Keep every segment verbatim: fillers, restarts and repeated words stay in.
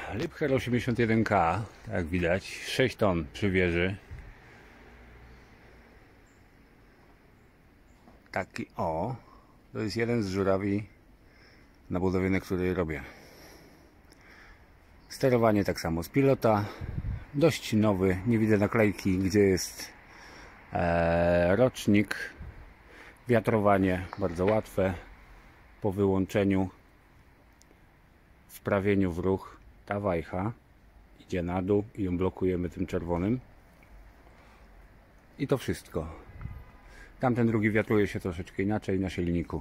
Liebherr osiemdziesiąt jeden K, jak widać, sześć ton przy wieży. Taki o, to jest jeden z żurawi na budowie, na której robię. Sterowanie tak samo z pilota, dość nowy, nie widzę naklejki, gdzie jest e, rocznik. Wiatrowanie bardzo łatwe, po wyłączeniu, wprawieniu w ruch, ta wajcha idzie na dół i ją blokujemy tym czerwonym. I to wszystko. Tamten drugi wiatruje się troszeczkę inaczej na silniku.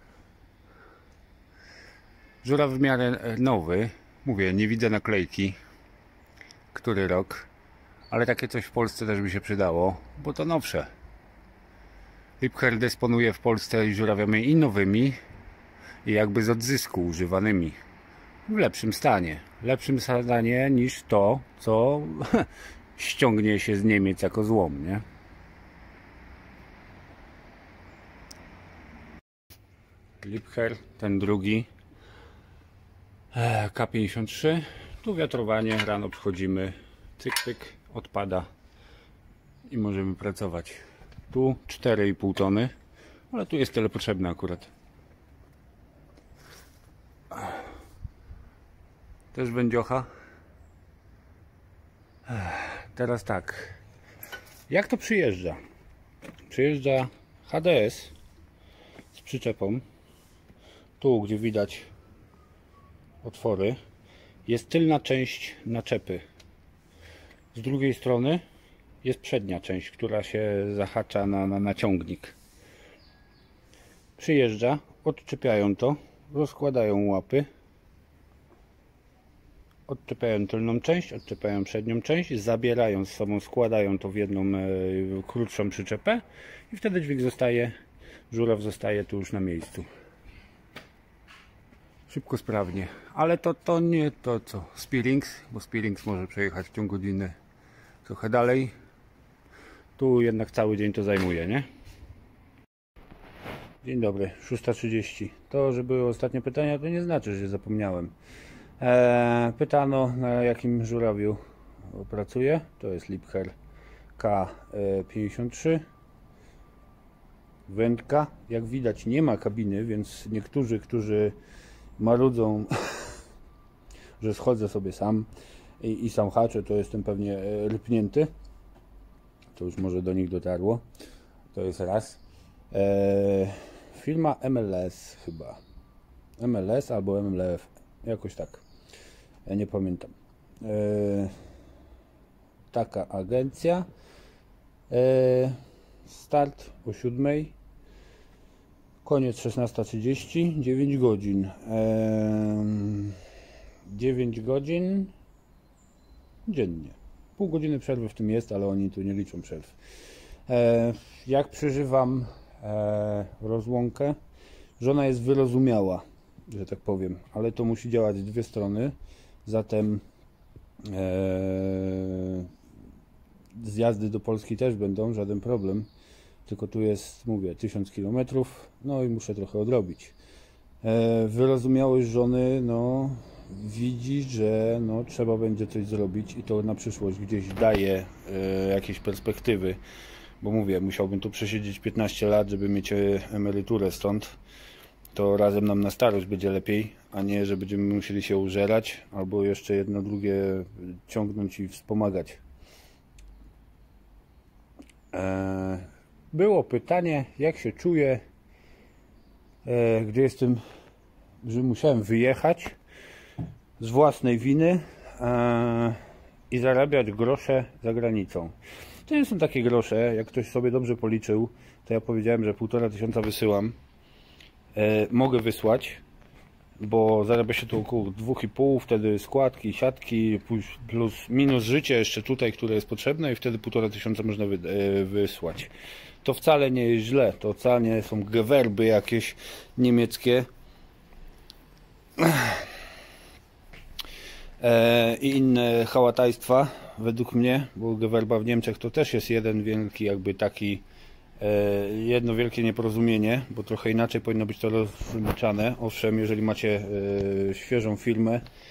Żuraw w miarę nowy. Mówię, nie widzę naklejki, który rok, ale takie coś w Polsce też by się przydało, bo to nowsze. Liebherr dysponuje w Polsce żurawiami i nowymi, i jakby z odzysku używanymi. W lepszym stanie. Lepszym stanie niż to, co ściągnie się z Niemiec jako złom, nie? Liebherr, ten drugi K pięćdziesiąt trzy. Tu wiatrowanie, rano przychodzimy, cyk, cyk, odpada i możemy pracować. Tu cztery i pół tony, ale tu jest tyle potrzebne akurat. Też wędziocha. Teraz tak. Jak to przyjeżdża? Przyjeżdża H D S z przyczepą. Tu, gdzie widać otwory, jest tylna część naczepy. Z drugiej strony jest przednia część, która się zahacza na, na, na ciągnik. Przyjeżdża, odczepiają to, rozkładają łapy, odczepiają tylną część, odczepiają przednią część, zabierają z sobą, składają to w jedną e, krótszą przyczepę i wtedy dźwig zostaje, żuraw zostaje tu już na miejscu. Szybko, sprawnie, ale to, to nie to co Spearings, bo Spearings może przejechać w ciągu godziny trochę dalej. Tu jednak cały dzień to zajmuje, nie? Dzień dobry, szósta trzydzieści. To, że były ostatnie pytania, to nie znaczy, że zapomniałem. Eee, pytano, na jakim żurawiu pracuję. To jest Liebherr K pięćdziesiąt trzy. Wędka. Jak widać, nie ma kabiny, więc niektórzy, którzy marudzą, że schodzę sobie sam i, i sam haczę, to jestem pewnie rypnięty. To już może do nich dotarło. To jest raz. Eee, firma M L S chyba. M L S albo M L F. Jakoś tak. Ja nie pamiętam. Eee, taka agencja. Eee, start o siódmej. Koniec szesnasta trzydzieści. dziewięć godzin. Eee, dziewięć godzin dziennie. Pół godziny przerwy w tym jest, ale oni tu nie liczą przerw. E, jak przeżywam e, rozłąkę? Żona jest wyrozumiała, że tak powiem, ale to musi działać w dwie strony. Zatem e, zjazdy do Polski też będą, żaden problem. Tylko tu jest, mówię, tysiąc kilometrów, no i muszę trochę odrobić. E, wyrozumiałość żony, no widzi, że no, trzeba będzie coś zrobić i to na przyszłość gdzieś daje e, jakieś perspektywy, bo mówię, musiałbym tu przesiedzieć piętnaście lat, żeby mieć emeryturę stąd. To razem nam na starość będzie lepiej, a nie, że będziemy musieli się użerać albo jeszcze jedno drugie ciągnąć i wspomagać. E, było pytanie, jak się czuję, e, gdy jestem, że musiałem wyjechać z własnej winy e, i zarabiać grosze za granicą. To nie są takie grosze, jak ktoś sobie dobrze policzył, to ja powiedziałem, że półtora tysiąca wysyłam. E, mogę wysłać, bo zarabia się tu około dwóch i pół, wtedy składki, siatki, plus minus życie jeszcze tutaj, które jest potrzebne i wtedy półtora tysiąca można wy, e, wysłać. To wcale nie jest źle, to wcale nie są gewerby jakieś niemieckie i inne hałatajstwa według mnie, bo gewerba w Niemczech to też jest jeden wielki jakby taki jedno wielkie nieporozumienie, bo trochę inaczej powinno być to rozliczane. Owszem, jeżeli macie świeżą firmę,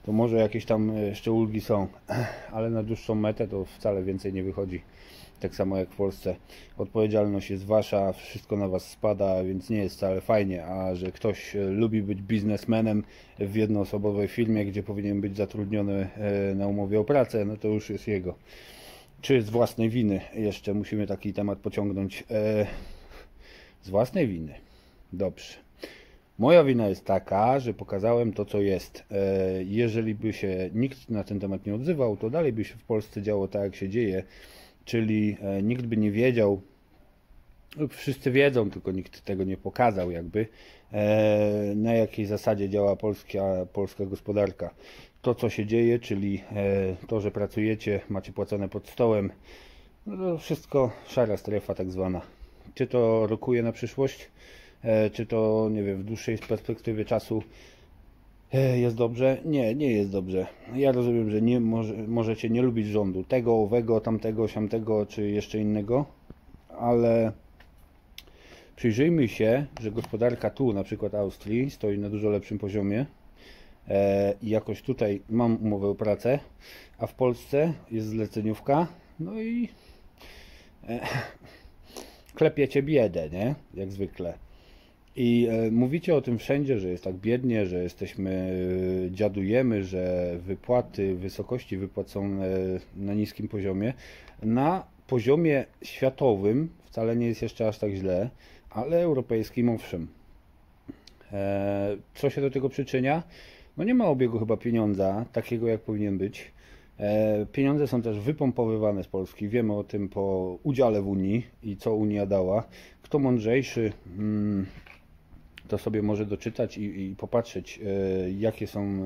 to może jakieś tam jeszcze ulgi są, ale na dłuższą metę to wcale więcej nie wychodzi. Tak samo jak w Polsce. Odpowiedzialność jest wasza, wszystko na was spada, więc nie jest wcale fajnie. A że ktoś lubi być biznesmenem w jednoosobowej firmie, gdzie powinien być zatrudniony na umowie o pracę, no to już jest jego. Czy z własnej winy? Jeszcze musimy taki temat pociągnąć. Z własnej winy. Dobrze. Moja wina jest taka, że pokazałem to, co jest. Jeżeli by się nikt na ten temat nie odzywał, to dalej by się w Polsce działo tak, jak się dzieje. Czyli nikt by nie wiedział, lub wszyscy wiedzą, tylko nikt tego nie pokazał jakby, na jakiej zasadzie działa polska, polska gospodarka. To, co się dzieje, czyli to, że pracujecie, macie płacone pod stołem, no to wszystko szara strefa tak zwana. Czy to rokuje na przyszłość, czy to, nie wiem, w dłuższej perspektywie czasu jest dobrze? Nie, nie jest dobrze. Ja rozumiem, że nie może, możecie nie lubić rządu, tego, owego, tamtego, siamtego, czy jeszcze innego, ale przyjrzyjmy się, że gospodarka tu, na przykład Austrii, stoi na dużo lepszym poziomie i jakoś tutaj mam umowę o pracę, a w Polsce jest zleceniówka, no i e, klepiecie biedę, nie? Jak zwykle. I e, mówicie o tym wszędzie, że jest tak biednie, że jesteśmy, e, dziadujemy, że wypłaty, wysokości wypłat są e, na niskim poziomie. Na poziomie światowym wcale nie jest jeszcze aż tak źle, ale europejskim owszem. E, co się do tego przyczynia? No nie ma obiegu chyba pieniądza, takiego jak powinien być. E, pieniądze są też wypompowywane z Polski. Wiemy o tym po udziale w Unii i co Unia dała. Kto mądrzejszy, mm, to sobie może doczytać i, i popatrzeć, e, jakie są,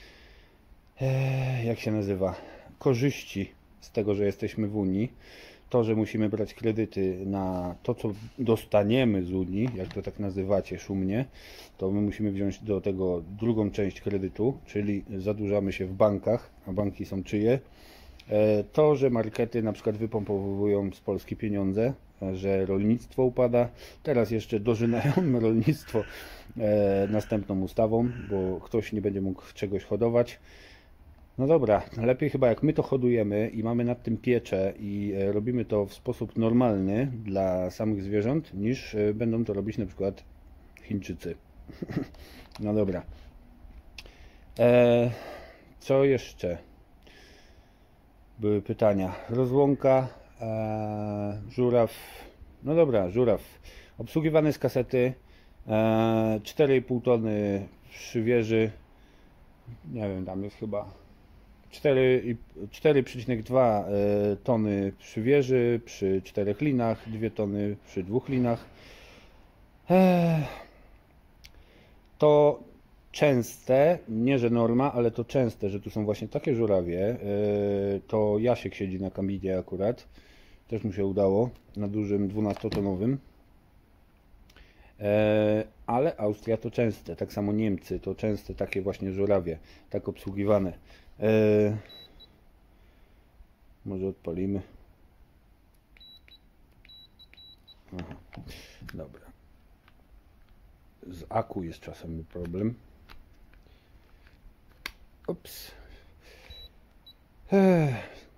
e, jak się nazywa, korzyści z tego, że jesteśmy w Unii. To, że musimy brać kredyty na to, co dostaniemy z Unii, jak to tak nazywacie szumnie, to my musimy wziąć do tego drugą część kredytu, czyli zadłużamy się w bankach, a banki są czyje. To, że markety na przykład wypompowują z Polski pieniądze, że rolnictwo upada, teraz jeszcze dożynają rolnictwo następną ustawą, bo ktoś nie będzie mógł czegoś hodować. No dobra, lepiej chyba jak my to hodujemy i mamy nad tym pieczę i robimy to w sposób normalny dla samych zwierząt, niż będą to robić na przykład Chińczycy. No dobra. Eee, co jeszcze? Były pytania. Rozłąka, eee, żuraw. No dobra, żuraw. Obsługiwany z kasety. Eee, cztery i pół tony przy wieży. Nie wiem, tam jest chyba cztery przecinek dwa tony przy wieży, przy czterech linach, dwie tony przy dwóch linach. To częste, nie że norma, ale to częste, że tu są właśnie takie żurawie. To Jasiek siedzi na kabinie akurat, też mu się udało, na dużym dwunastotonowym. Ale Austria to częste, tak samo Niemcy to częste takie właśnie żurawie, tak obsługiwane. Eee, może odpalimy. Aha, dobra. Z aku jest czasem problem. Ups. Eee.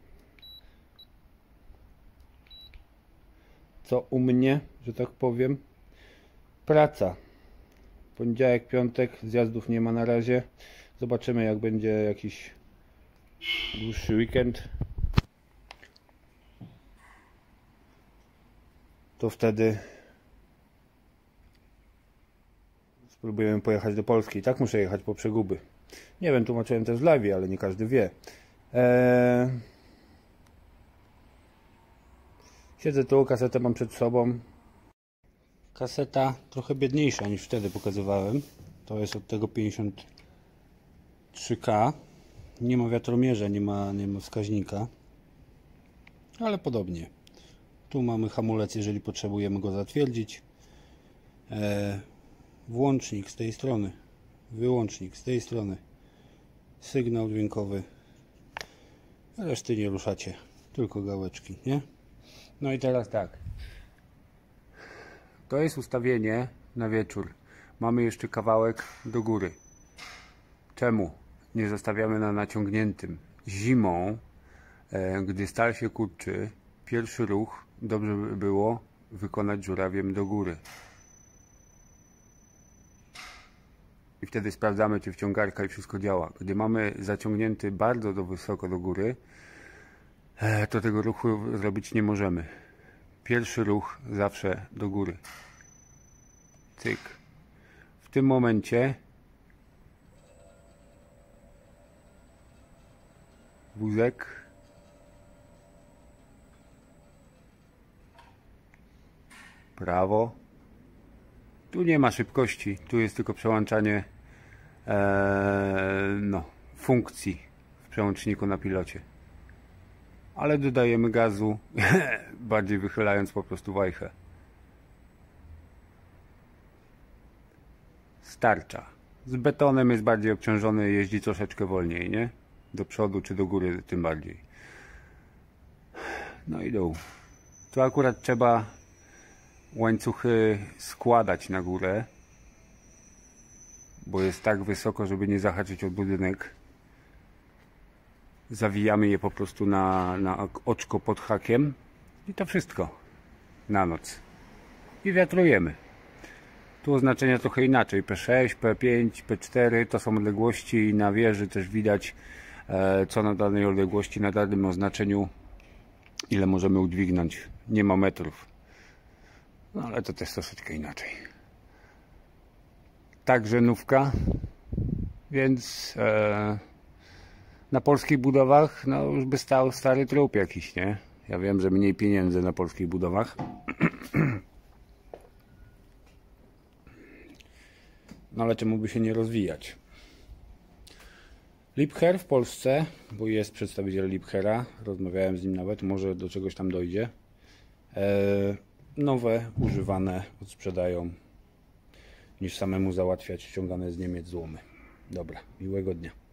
Co u mnie, że tak powiem? Praca. Poniedziałek, piątek, zjazdów nie ma na razie. Zobaczymy, jak będzie jakiś dłuższy weekend. To wtedy spróbujemy pojechać do Polski. Tak muszę jechać po przeguby. Nie wiem, tłumaczyłem też w live, ale nie każdy wie. Eee... Siedzę tu, kasetę mam przed sobą. Kaseta trochę biedniejsza niż wtedy pokazywałem. To jest od tego pięćdziesiąt trzy K. Nie ma wiatromierza, nie ma, nie ma wskaźnika. Ale podobnie. Tu mamy hamulec, jeżeli potrzebujemy go zatwierdzić. E, włącznik z tej strony. Wyłącznik z tej strony. Sygnał dźwiękowy. Reszty nie ruszacie. Tylko gałeczki, nie? No i teraz tak. To jest ustawienie na wieczór. Mamy jeszcze kawałek do góry. Czemu? nie zostawiamy na naciągniętym. Zimą, e, gdy stal się kurczy, pierwszy ruch dobrze by było wykonać żurawiem do góry. I wtedy sprawdzamy, czy wciągarka i wszystko działa. Gdy mamy zaciągnięty bardzo do wysoko do góry, e, to tego ruchu zrobić nie możemy. Pierwszy ruch zawsze do góry. Cyk. W tym momencie wózek prawo. Tu nie ma szybkości, tu jest tylko przełączanie e, no, funkcji w przełączniku na pilocie. Ale dodajemy gazu, bardziej wychylając po prostu wajchę. Starcza. Z betonem jest bardziej obciążony, jeździ troszeczkę wolniej, nie? Do przodu czy do góry tym bardziej. No i dół. Tu akurat trzeba łańcuchy składać na górę, bo jest tak wysoko, żeby nie zahaczyć o budynek. Zawijamy je po prostu na, na oczko pod hakiem i to wszystko na noc. I wiatrujemy. Tu oznaczenia trochę inaczej. P sześć, P pięć, P cztery to są odległości i na wieży też widać, co na danej odległości, na danym oznaczeniu, ile możemy udźwignąć. Nie ma metrów. No ale to też troszeczkę inaczej. Także nówka, więc e, na polskich budowach no już by stał stary trup jakiś, nie? Ja wiem, że mniej pieniędzy na polskich budowach. No ale czemu by się nie rozwijać? Liebherr w Polsce, bo jest przedstawiciel Liebherra, rozmawiałem z nim nawet, może do czegoś tam dojdzie. E, nowe, używane odsprzedają, niż samemu załatwiać ściągane z Niemiec złomy. Dobra, miłego dnia.